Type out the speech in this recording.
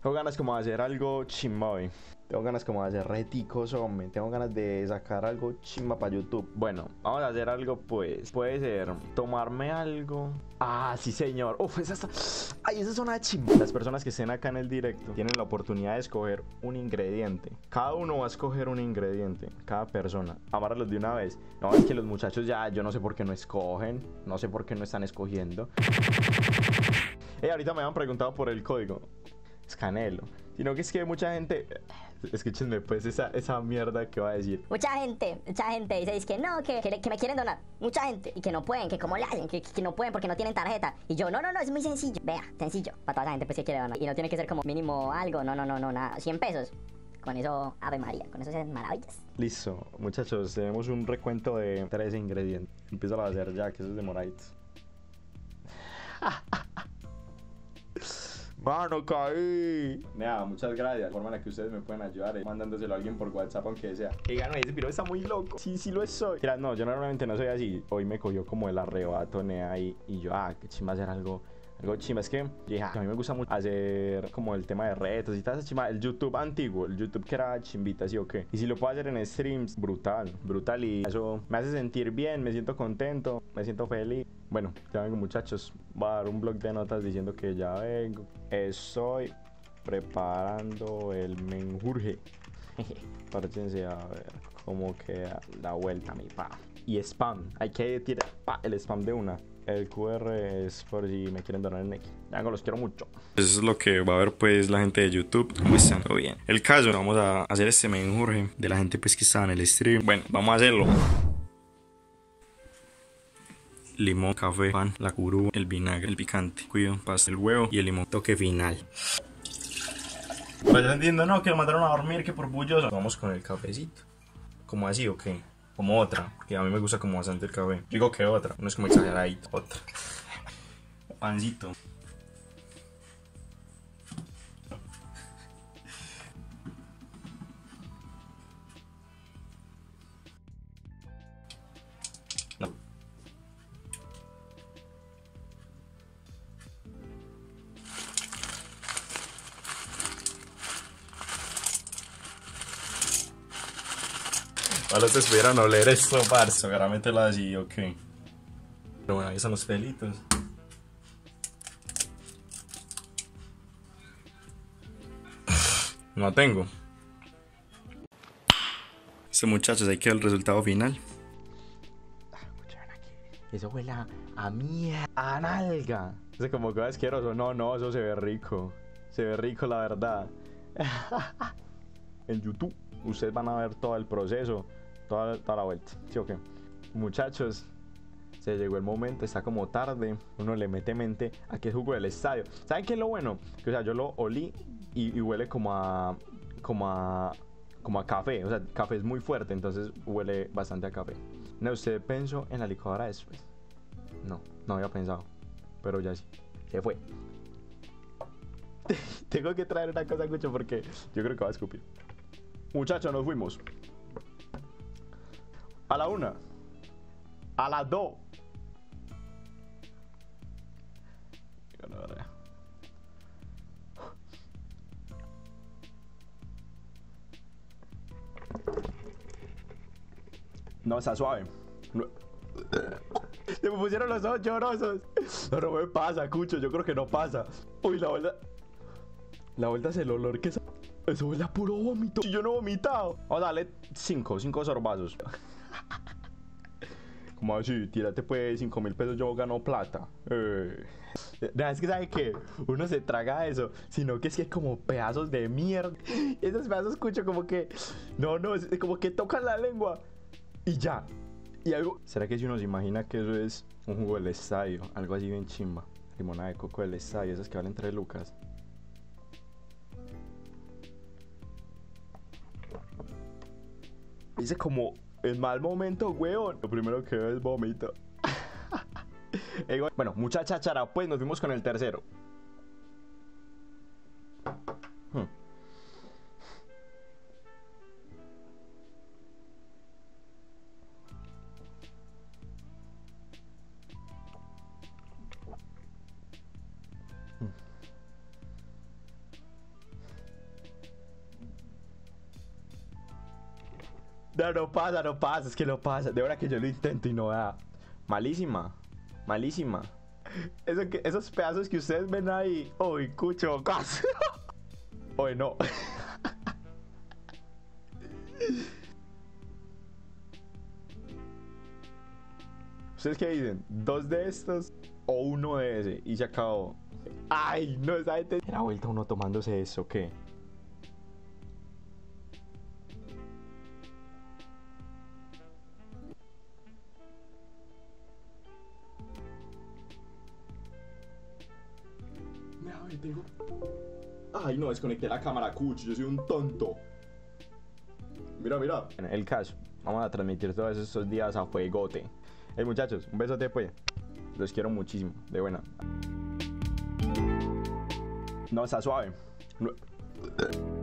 Tengo ganas como de hacer algo chimba hoy. Tengo ganas como de hacer reticos, hombre. Tengo ganas de sacar algo chimba para YouTube. Bueno, vamos a hacer algo pues. Puede ser tomarme algo. Ah, sí señor. Uf, ay, esa es una chimba. Las personas que estén acá en el directo tienen la oportunidad de escoger un ingrediente. Cada uno va a escoger un ingrediente. Cada persona. Amárralos de una vez. No, es que los muchachos ya, yo no sé por qué no escogen. No sé por qué no están escogiendo. Ahorita me han preguntado por el código. Es Canelo. Sino que es que mucha gente. Escúchenme pues esa mierda que va a decir. Mucha gente dice que no, que me quieren donar. Mucha gente. Y que no pueden, que cómo le hacen, que no pueden porque no tienen tarjeta. Y yo, no, es muy sencillo. Vea, sencillo. Para toda la gente pues que quiere donar. Y no tiene que ser como mínimo algo. No, nada. 100 pesos. Con eso, Ave María. Con eso se hacen maravillas. Listo, muchachos. Tenemos un recuento de 13 ingredientes. Empiezo a hacer ya, que eso es de moraditos. Mano, caí. Nada, muchas gracias. La forma en la que ustedes me pueden ayudar es mandándoselo a alguien por WhatsApp, aunque sea. Que gano ese, pero está muy loco. Sí lo soy. Mira, no, yo normalmente no soy así. Hoy me cogió como el arrebato, nea, y yo, qué chimba hacer algo chimba. Es que dije, a mí me gusta mucho hacer como el tema de retos y tal, esa chimba. El YouTube antiguo, el YouTube que era chimbita, ¿sí o qué? Y si lo puedo hacer en streams, brutal. Y eso me hace sentir bien, me siento contento, me siento feliz. Bueno, ya vengo, muchachos. Voy a dar un blog de notas diciendo que ya vengo. Estoy preparando el menjurje. Párchense a ver cómo queda la vuelta, mi pa. Y spam. Hay que tirar el spam de una. El QR es por si me quieren donar en X. Ya los quiero mucho. Eso es lo que va a ver pues la gente de YouTube. ¿Cómo están? Todo bien. El caso, vamos a hacer este menjurje de la gente pues que está en el stream. Bueno, vamos a hacerlo. Limón, café, pan, la curúa, el vinagre, el picante, cuido, pasta, el huevo y el limón. Toque final. Pero ya entiendo, no, que lo mandaron a dormir, que por bulloso. Vamos con el cafecito. ¿Cómo así o qué? Como otra, porque a mí me gusta como bastante el café. Digo que otra, no es como exageradito. Otra. Pancito. No. Ojalá te pudieran oler esto, parce. Agárramela así, ok. Pero bueno, ahí están los pelitos. No tengo. Muchachos, ahí queda el resultado final. Escuchen aquí. Eso huele a mierda, a nalga. Es como que asqueroso. No, eso se ve rico. Se ve rico, la verdad. En YouTube ustedes van a ver todo el proceso, toda la vuelta. ¿Sí o qué? Muchachos, se llegó el momento, está como tarde. Uno le mete mente a que es jugo del estadio. ¿Saben qué es lo bueno? Que, o sea, yo lo olí y huele como a café. O sea, café es muy fuerte, entonces huele bastante a café. No, ¿usted pensó en la licuadora después? No había pensado, pero ya sí, se fue. Tengo que traer una cosa, Cucho, porque yo creo que va a escupir. Muchachos, nos fuimos. A la 1. A las 2. No, está suave. No. Se me pusieron los ojos llorosos. No me pasa, Cucho. Yo creo que no pasa. Uy, la vuelta es el olor que... Eso huele a puro vómito. Si yo no he vomitado. Vamos a darle 5 sorbazos. Como así, tírate pues 5.000 pesos, yo gano plata. Es que sabe que uno se traga eso, sino que es que hay como pedazos de mierda. Esos pedazos, Cucho, como que... No, es como que tocan la lengua. Y ya. Y algo... ¿Será que si uno se imagina que eso es un jugo del estadio? Algo así bien chimba. Limonada de coco del estadio, esas que valen 3 lucas. Dice como en mal momento, weón. Lo primero que veo es vómito. Bueno, mucha chachara, pues nos fuimos con el tercero. No, no pasa, no pasa, es que no pasa. De verdad que yo lo intento y no da. Malísima, malísima. Esos pedazos que ustedes ven ahí. Uy, cucho, casi. Uy, no. ¿Ustedes qué dicen? ¿2 de estos o 1 de ese? Y se acabó. Ay, no, esa gente. Era vuelta uno tomándose eso, ¿qué? Tengo... Ay, no, desconecté la cámara, cucho, yo soy un tonto. Mira, mira. El caso, vamos a transmitir todos estos días a fuegote. Hey, muchachos, un besote pues. Los quiero muchísimo, de buena. No, está suave. No.